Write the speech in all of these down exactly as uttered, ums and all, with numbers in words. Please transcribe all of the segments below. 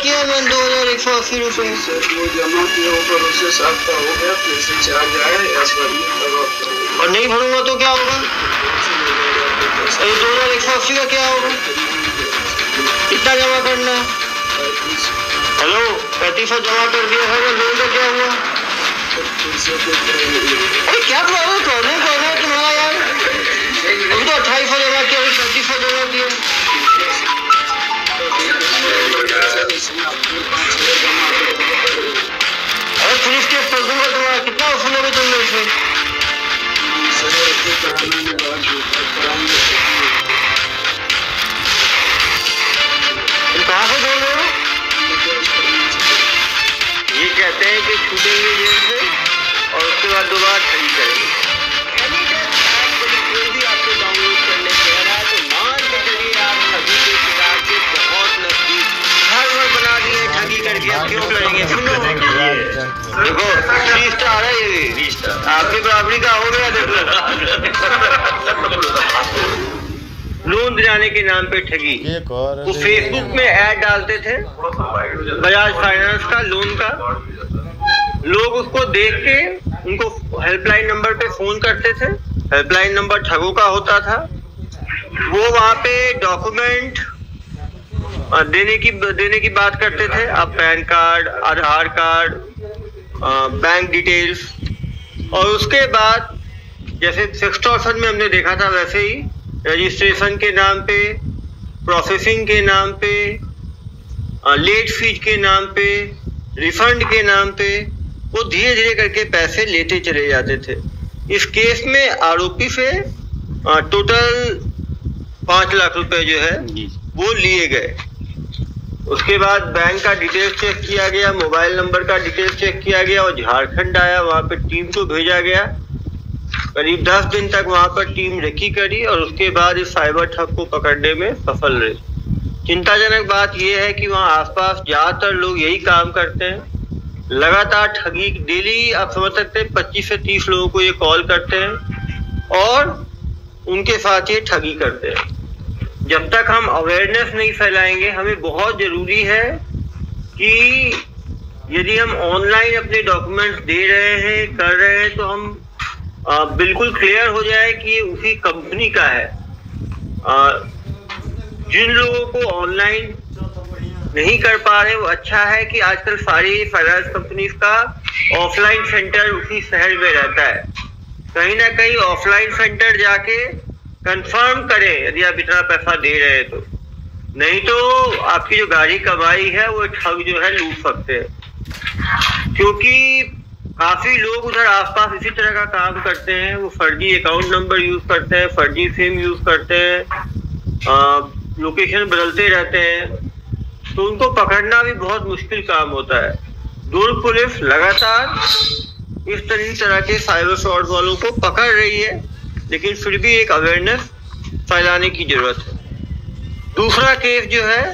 किया मैंने दो हजार एक सौ अस्सी रुपये वो जमा किया वो प्रोसेस आपका हो गया, फिर से चार्ज आया या और नहीं भरूंगा तो क्या होगा? दो हजार एक सौ अस्सी का क्या होगा? कितना जमा करना है? हेलो, पैंतीस सौ जमा कर दिया है, लोन का क्या हुआ? अरे क्या प्रॉब्लम कौन है कौन है तुम्हारा यार? तुम तो अट्ठाईस सौ जमा किया, पैंतीस सौ जमा किया। अरे पुलिस केस कर दूंगा तुम्हारा। कितना वसूलोगे तुम लोग से? तुम कहाँ से बोल रहे हो? ये कहते हैं कि छूटेंगे जेल से और उसके बाद दोबारा ठगी करेंगे। कोई भी आपको डाउनलोड करने कह रहा है तो मान के चलिए आप ठगी के शिकार से बहुत नजदीक घर वर बना दिए ठगी करके। आप क्यों करेंगे? सुनो देखो, थ्री स्टार है ये, आपकी बराबरी का हो गया। देखो लोन दिलाने के नाम पे ठगी। वो फेसबुक में ऐड डालते थे बजाज फाइनेंस का लोन का, लोग उसको देख के उनको हेल्पलाइन नंबर पे फोन करते थे। हेल्पलाइन नंबर ठगों का होता था। वो वहाँ पे डॉक्यूमेंट देने की देने की बात करते थे। आप PAN card, Aadhaar card, bank details, और उसके बाद जैसे सेक्सटॉर्शन में हमने देखा था वैसे ही रजिस्ट्रेशन के नाम पे, प्रोसेसिंग के नाम पे, लेट फीस के नाम पे, रिफंड के नाम पे वो धीरे धीरे करके पैसे लेते चले जाते थे। इस केस में आरोपी से टोटल पाँच लाख रुपए जो है वो लिए गए। उसके बाद बैंक का डिटेल्स चेक किया गया, मोबाइल नंबर का डिटेल्स चेक किया गया और झारखंड आया। वहाँ पे टीम को भेजा गया। करीब दस दिन तक वहाँ पर टीम रेकी करी और उसके बाद इस साइबर ठग को पकड़ने में सफल रही। चिंताजनक बात यह है कि वहाँ आसपास ज्यादातर लोग यही काम करते हैं, लगातार ठगी। डेली आप समझ सकते हैं पच्चीस से तीस लोगों को ये कॉल करते हैं और उनके साथ ये ठगी करते हैं। जब तक हम अवेयरनेस नहीं फैलाएंगे, हमें बहुत जरूरी है कि यदि हम ऑनलाइन अपने डॉक्यूमेंट्स दे रहे हैं, कर रहे हैं, तो हम आ, बिल्कुल क्लियर हो जाए कि ये उसी कंपनी का है। आ, जिन लोगों को ऑनलाइन नहीं कर पा रहे, वो अच्छा है कि आजकल सारी फाइनेंस कंपनीज का ऑफलाइन सेंटर उसी शहर में रहता है। कहीं ना कहीं ऑफलाइन सेंटर जाके कंफर्म करें यदि आप इतना पैसा दे रहे हैं तो, नहीं तो आपकी जो गाड़ी कमाई है वो ठग जो है लूट सकते हैं। क्योंकि काफी लोग उधर आसपास इसी तरह का काम करते हैं। वो फर्जी अकाउंट नंबर यूज करते हैं, फर्जी सिम यूज करते हैं, लोकेशन बदलते रहते हैं, तो उनको पकड़ना भी बहुत मुश्किल काम होता है। दुर्ग पुलिस लगातार इस तरह तरह के साइबर फ्रॉड वालों को पकड़ रही है, लेकिन फिर भी एक अवेयरनेस फैलाने की जरूरत है। दूसरा केस जो है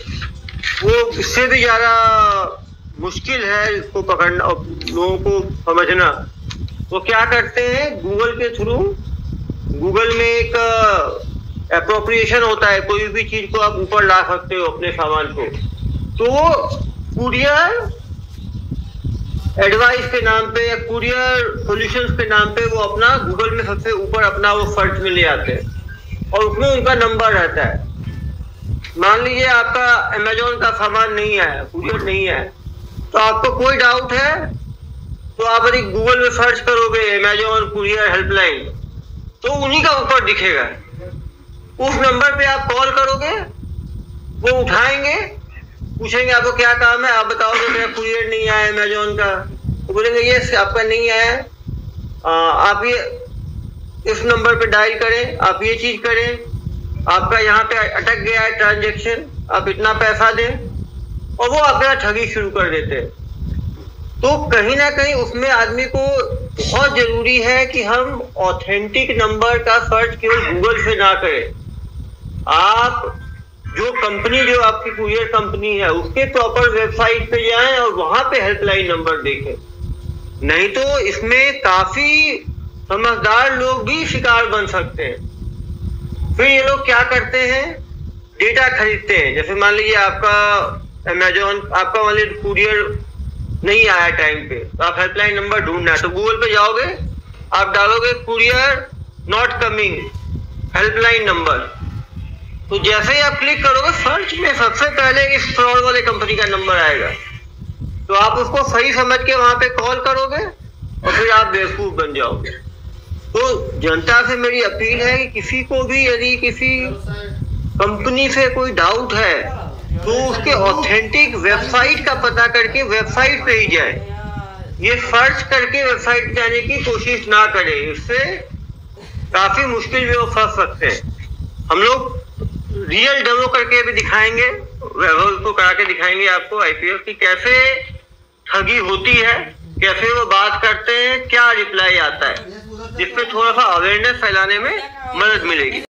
वो इससे भी ज्यादा मुश्किल है इसको पकड़ना और लोगों को समझना। वो क्या करते हैं, गूगल के थ्रू, गूगल में एक एप्रोप्रिएशन होता है, कोई भी चीज को आप ऊपर ला सकते हो अपने सामान को, तो कुरियर एडवाइस के नाम पे या कुरियर सॉल्यूशंस के नाम पे वो अपना गूगल में सबसे ऊपर अपना वो सर्च में ले आते हैं और उसमें उनका नंबर रहता है। मान लीजिए आपका अमेजोन का सामान नहीं आया, कुरियर नहीं आया, तो आपको कोई डाउट है तो आप यदि गूगल में सर्च करोगे अमेजोन कुरियर हेल्पलाइन, तो उन्हीं का ऊपर दिखेगा। उस नंबर पे आप कॉल करोगे, वो उठाएंगे, पूछेंगे आपको क्या काम है, आप बताओगे मेरा कुरियर नहीं आया अमेजोन का, तो बोलेंगे ये आपका नहीं आया, आप ये इस नंबर पे डायल करें, आप ये चीज करें, आपका यहाँ पे अटक गया है ट्रांजेक्शन, आप इतना पैसा दें, और वो अपना ठगी शुरू कर देते हैं। तो कहीं ना कहीं उसमें आदमी को बहुत जरूरी है कि हम ऑथेंटिक नंबर का सर्च केवल गूगल से ना करें। आप जो कंपनी, जो आपकी कुरियर कंपनी है, उसके प्रॉपर वेबसाइट पे जाएं और वहां पे हेल्पलाइन नंबर देखें। नहीं तो इसमें काफी समझदार लोग भी शिकार बन सकते हैं। फिर ये लोग क्या करते हैं, डेटा खरीदते हैं। जैसे मान लीजिए आपका अमेजोन आपका वाले कुरियर नहीं आया टाइम पे, तो आप हेल्पलाइन नंबर ढूंढना है, तो गूगल पे जाओगे, आप डालोगे courier not coming helpline number, तो जैसे ही आप क्लिक करोगे सर्च में सबसे पहले इस फ्रॉड वाले कंपनी का नंबर आएगा, तो आप उसको सही समझ के वहां पे कॉल करोगे और फिर आप बेवकूफ बन जाओगे। तो जनता से मेरी अपील है कि किसी को भी यदि किसी कंपनी से कोई डाउट है तो उसके ऑथेंटिक वेबसाइट का पता करके वेबसाइट पे ही जाए, ये सर्च करके वेबसाइट जाने की कोशिश ना करें, इससे काफी मुश्किल में वो फंस सकते हैं। हम लोग रियल डेमो करके भी दिखाएंगे, वैभव को करा के दिखाएंगे आपको आईपीएल की कैसे ठगी होती है, कैसे वो बात करते हैं, क्या रिप्लाई आता है, जिसमें थोड़ा सा अवेयरनेस फैलाने में मदद मिलेगी।